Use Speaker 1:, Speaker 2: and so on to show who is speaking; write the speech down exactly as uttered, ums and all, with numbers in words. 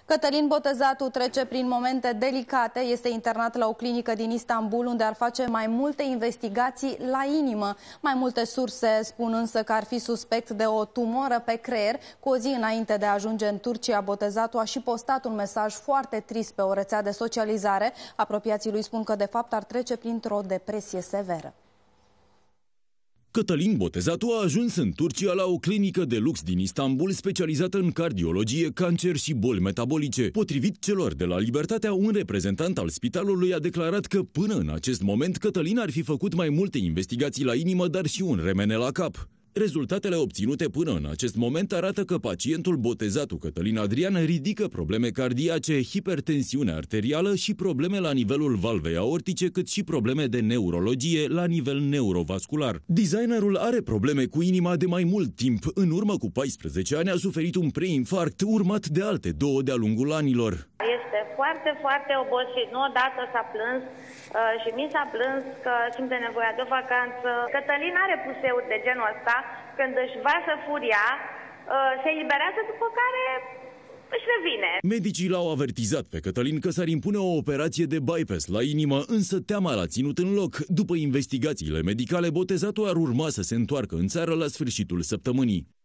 Speaker 1: Cătălin Botezatu trece prin momente delicate, este internat la o clinică din Istanbul unde ar face mai multe investigații la inimă. Mai multe surse spun însă că ar fi suspect de o tumoră pe creier. Cu o zi înainte de a ajunge în Turcia, Botezatu a și postat un mesaj foarte trist pe o rețea de socializare. Apropiații lui spun că de fapt ar trece printr-o depresie severă.
Speaker 2: Cătălin Botezatu a ajuns în Turcia la o clinică de lux din Istanbul specializată în cardiologie, cancer și boli metabolice. Potrivit celor de la Libertatea, un reprezentant al spitalului a declarat că până în acest moment Cătălin ar fi făcut mai multe investigații la inimă, dar și un remene la cap. Rezultatele obținute până în acest moment arată că pacientul Botezatu Cătălin Adrian ridică probleme cardiace, hipertensiune arterială și probleme la nivelul valvei aortice, cât și probleme de neurologie la nivel neurovascular. Designerul are probleme cu inima de mai mult timp. În urmă cu paisprezece ani a suferit un preinfarct urmat de alte două de-a lungul anilor.
Speaker 3: Este foarte, foarte obosit. Nu odată s-a plâns uh, și mi s-a plâns că simte nevoia de o vacanță. Cătălin are puseuri de genul ăsta, când își varsă furia, uh, se eliberează, după care își revine.
Speaker 2: Medicii l-au avertizat pe Cătălin că s-ar impune o operație de bypass la inimă, însă teama l-a ținut în loc. După investigațiile medicale, Botezatu ar urma să se întoarcă în țară la sfârșitul săptămânii.